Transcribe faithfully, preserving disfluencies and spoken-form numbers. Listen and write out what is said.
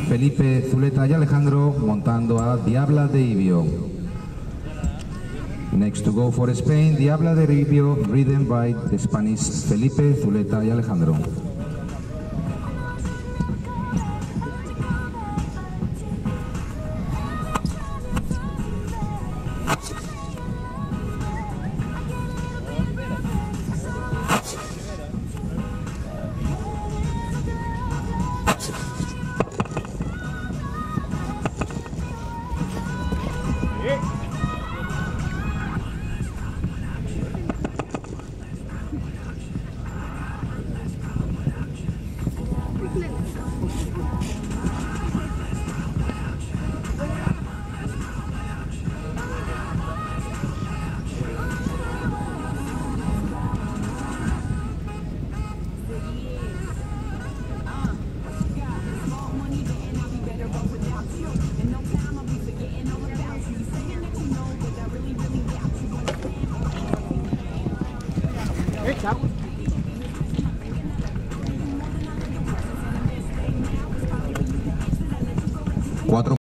Felipe Zuleta y Alejandro montando a Diabla de Ibio. Next to go for Spain, Diabla de Ibio, ridden by the Spanish Felipe Zuleta y Alejandro. Cuatro